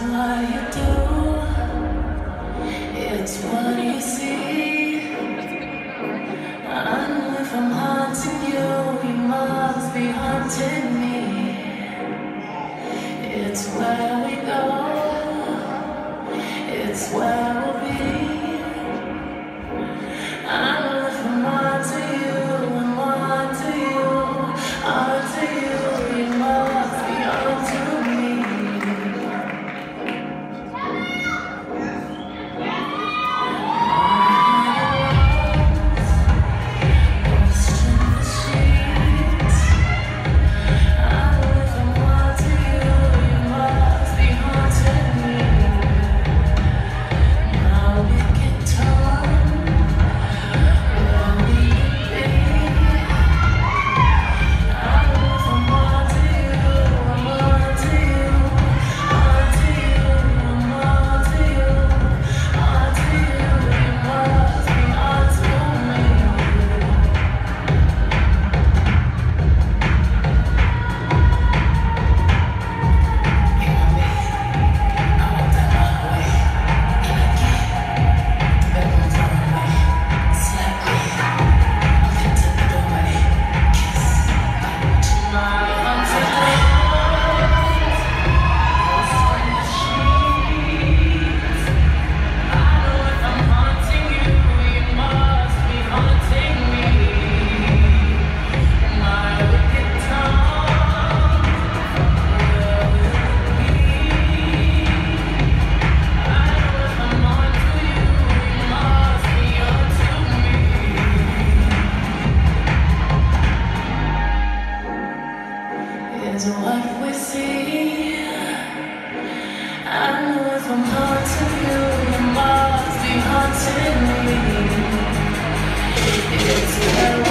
what you do, it's what you see. I know if I'm haunting you, you must be haunting me. It's where we go, it's where we'll be. I know if I'm onto you, I'm onto you, onto you, you must be onto me. Is what we see. I know if I'm haunting you, you must be haunting me. It's where